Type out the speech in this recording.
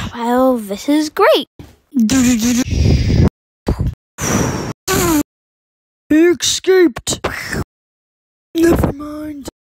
Well, this is great. He escaped. Never mind.